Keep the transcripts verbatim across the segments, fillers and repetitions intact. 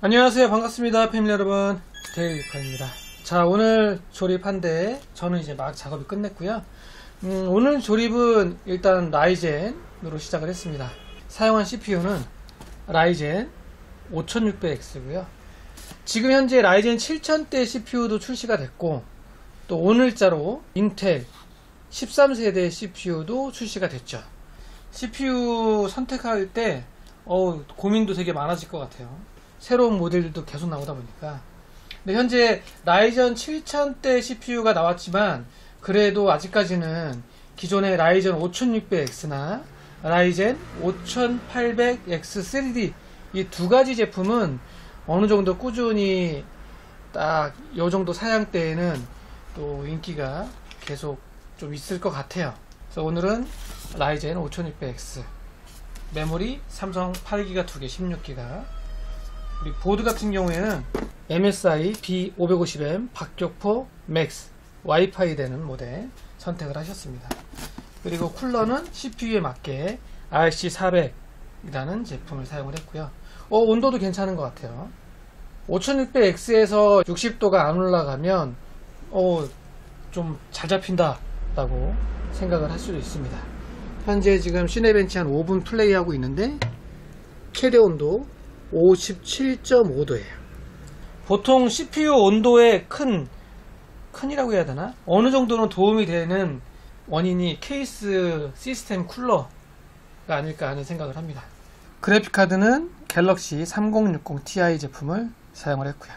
안녕하세요, 반갑습니다 패밀리 여러분, 데일리커입니다. 자, 오늘 조립한데 저는 이제 막 작업이 끝냈고요. 음, 오늘 조립은 일단 라이젠으로 시작을 했습니다. 사용한 씨피유는 라이젠 오천육백 엑스고요 지금 현재 라이젠 칠천대 씨피유도 출시가 됐고, 또 오늘자로 인텔 십삼 세대 씨피유도 출시가 됐죠. 씨피유 선택할 때 어우, 고민도 되게 많아질 것 같아요. 새로운 모델들도 계속 나오다 보니까. 근데 현재 라이젠 칠천대 씨피유가 나왔지만 그래도 아직까지는 기존의 라이젠 오천육백 엑스나 라이젠 오천팔백 엑스 쓰리디 이 두 가지 제품은 어느 정도 꾸준히 딱 요 정도 사양대에는 또 인기가 계속 좀 있을 것 같아요. 그래서 오늘은 라이젠 오천육백 엑스, 메모리 삼성 팔 기가 두 개, 십육 기가. 우리 보드 같은 경우에는 엠에스아이 비 오백오십 엠 박격포 맥스 와이파이 되는 모델 선택을 하셨습니다. 그리고 쿨러는 씨피유에 맞게 알씨 사백 이라는 제품을 사용을 했고요. 어, 온도도 괜찮은 것 같아요. 오천육백 엑스에서 육십 도가 안 올라가면 어, 좀 잘 잡힌다 라고 생각을 할 수도 있습니다. 현재 지금 시네벤치 한 오 분 플레이하고 있는데 최대 온도 오십칠 점 오 도예요 보통 씨피유 온도에 큰 큰이라고 해야 되나? 어느 정도는 도움이 되는 원인이 케이스 시스템 쿨러가 아닐까 하는 생각을 합니다. 그래픽카드는 갤럭시 삼공육공 티아이 제품을 사용을 했고요.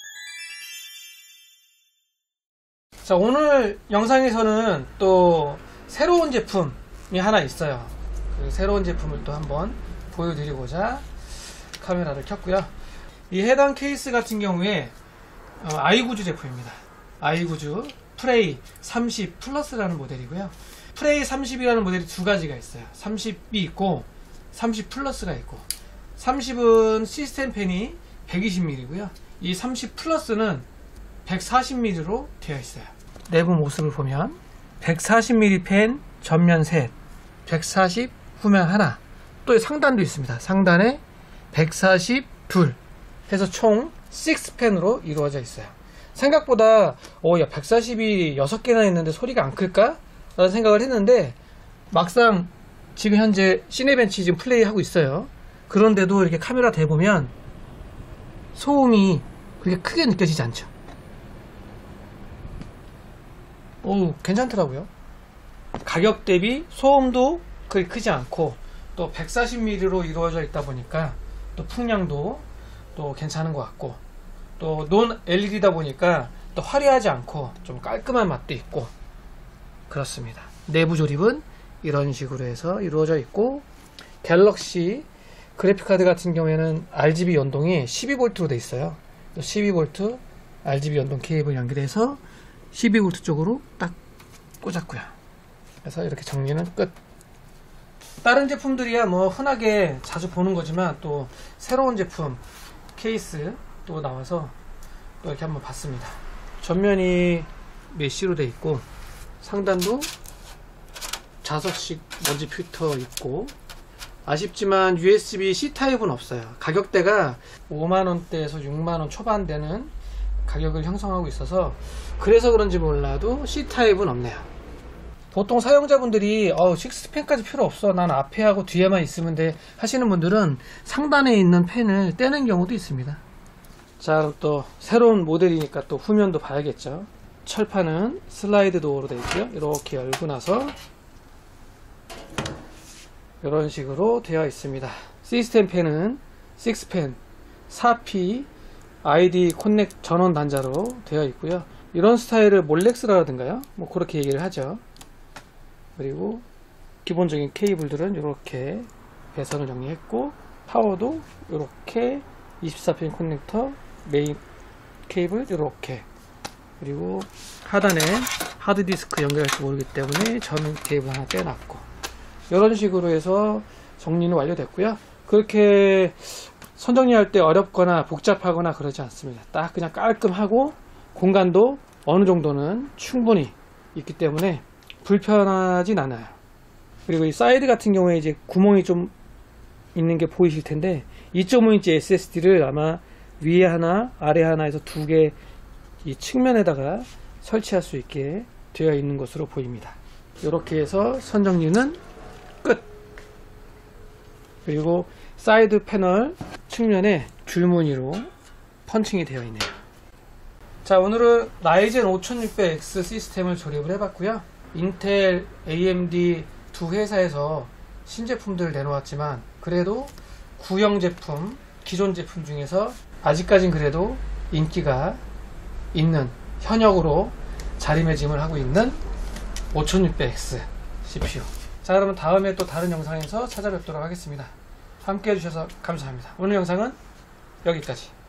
자, 오늘 영상에서는 또 새로운 제품이 하나 있어요. 그 새로운 제품을 또 한번 보여드리고자 카메라를 켰고요. 이 해당 케이스 같은 경우에 어, 아이구즈 제품입니다. 아이구즈 프레이 삼십 플러스라는 모델이고요. 프레이 삼십이라는 모델이 두 가지가 있어요. 삼십이 있고 삼십 플러스가 있고, 삼십은 시스템 펜이 백이십 밀리미터고요 이 삼십 플러스는 백사십 밀리미터로 되어 있어요. 내부 모습을 보면 백사십 밀리미터 펜 전면 셋, 백사십 후면 하나, 또 상단도 있습니다. 상단에 백사십 둘 해서 총 육 펜으로 이루어져 있어요. 생각보다 어, 야, 백사십이 여섯 개나 있는데 소리가 안 클까? 라는 생각을 했는데 막상 지금 현재 시네벤치 지금 플레이 하고 있어요. 그런데도 이렇게 카메라 대보면 소음이 그렇게 크게 느껴지지 않죠. 오, 괜찮더라고요. 가격 대비 소음도 그렇게 크지 않고, 또 백사십 밀리미터로 이루어져 있다 보니까 또 풍량도 또 괜찮은 것 같고, 또 논 엘이디다 보니까 또 화려하지 않고 좀 깔끔한 맛도 있고 그렇습니다. 내부 조립은 이런 식으로 해서 이루어져 있고, 갤럭시 그래픽카드 같은 경우에는 알지비 연동이 십이 볼트로 되어 있어요. 십이 볼트 알지비 연동 케이블 연결해서 십이 볼트 쪽으로 딱 꽂았고요. 그래서 이렇게 정리는 끝. 다른 제품들이야 뭐 흔하게 자주 보는 거지만 또 새로운 제품 케이스 또 나와서 또 이렇게 한번 봤습니다. 전면이 메쉬로 되어 있고, 상단도 자석식 먼지 필터 있고, 아쉽지만 유에스비 씨 타입은 없어요. 가격대가 오만 원대에서 육만 원 초반 되는 가격을 형성하고 있어서 그래서 그런지 몰라도 C 타입은 없네요. 보통 사용자분들이 어, 육 펜까지 필요 없어, 난 앞에 하고 뒤에만 있으면 돼 하시는 분들은 상단에 있는 펜을 떼는 경우도 있습니다. 자, 그럼 또 새로운 모델이니까 또 후면도 봐야겠죠. 철판은 슬라이드 도어로 되어 있고요. 이렇게 열고 나서 이런 식으로 되어 있습니다. 시스템 펜은 육 펜 사 피 아이디 코넥 전원 단자로 되어 있고요. 이런 스타일을 몰렉스라든가요, 뭐 그렇게 얘기를 하죠. 그리고 기본적인 케이블들은 이렇게 배선을 정리했고, 파워도 이렇게 이십사 핀 커넥터, 메인 케이블 이렇게, 그리고 하단에 하드디스크 연결할지 모르기 때문에 전 케이블 하나 떼놨고, 이런 식으로 해서 정리는 완료됐고요. 그렇게 선정리할 때 어렵거나 복잡하거나 그러지 않습니다. 딱 그냥 깔끔하고 공간도 어느 정도는 충분히 있기 때문에 불편하진 않아요. 그리고 이 사이드 같은 경우에 이제 구멍이 좀 있는 게 보이실 텐데 이 점 오 인치 에스에스디를 아마 위에 하나 아래 하나 해서 두 개 이 측면에다가 설치할 수 있게 되어 있는 것으로 보입니다. 이렇게 해서 선 정리는 끝. 그리고 사이드 패널 측면에 줄무늬로 펀칭이 되어 있네요. 자, 오늘은 라이젠 오천육백 엑스 시스템을 조립을 해봤고요. 인텔, 에이엠디 두 회사에서 신제품들을 내놓았지만 그래도 구형 제품, 기존 제품 중에서 아직까진 그래도 인기가 있는 현역으로 자리매김을 하고 있는 오천육백 엑스 씨피유. 자, 그러면 다음에 또 다른 영상에서 찾아뵙도록 하겠습니다. 함께 해주셔서 감사합니다. 오늘 영상은 여기까지.